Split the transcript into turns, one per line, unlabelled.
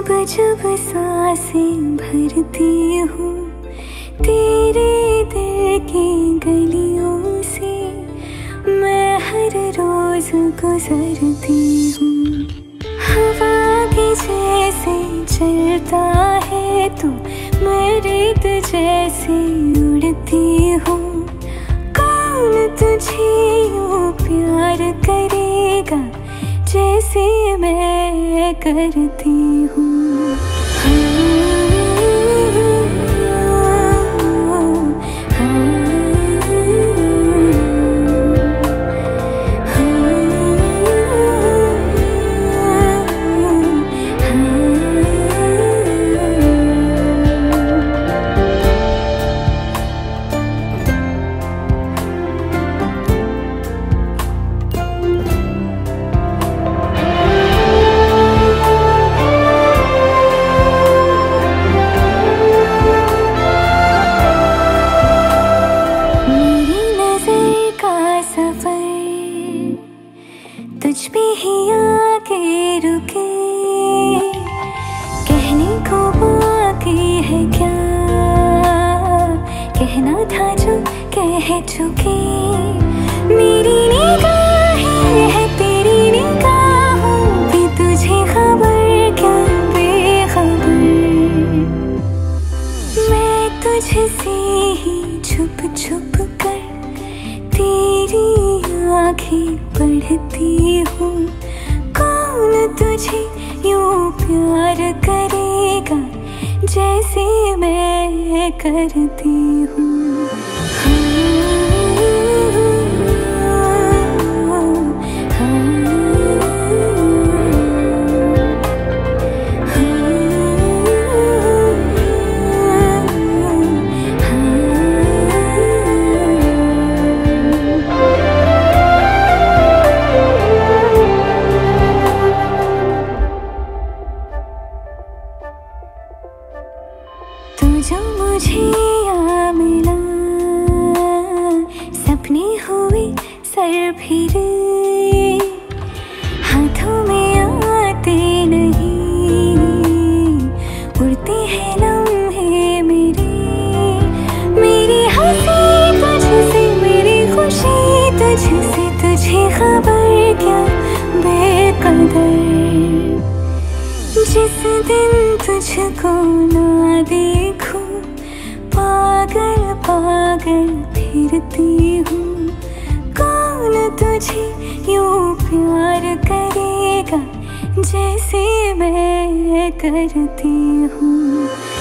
जब जब सांसें भरती हूँ तेरे दिल की गलियों से, मैं हर रोज गुजरती हूँ। हवा के जैसे चलता है तू, मैं रेत जैसे उड़ती हूँ। कौन तुझे यूँ प्यार करेगा जैसे मैं करती हूँ। तुझ पे ही आके रुके, कहने को बाकी है क्या, कहना था जो कह चुके। मेरी निगाहें है तेरी निगाहों पे, तुझे खबर क्या बेखबर। मैं तुझसे ही छुप छुप कर तेरी आँखें पढ़ती हूँ। कौन तुझे यूँ प्यार करेगा जैसे मैं करती हूँ। तू जो मुझे आ मिला, सपने हुए सर फिरे, हाथों में आते नहीं, उड़ते हैं लम्हे मेरे। मेरी हंसी तुझसे, मेरी खुशी तुझसे, तुझे खबर क्या बेकदर। जिस दिन तुझको ना देखूं, पागल पागल फिरती हूँ। कौन तुझे यूँ प्यार करेगा जैसे मैं करती हूँ।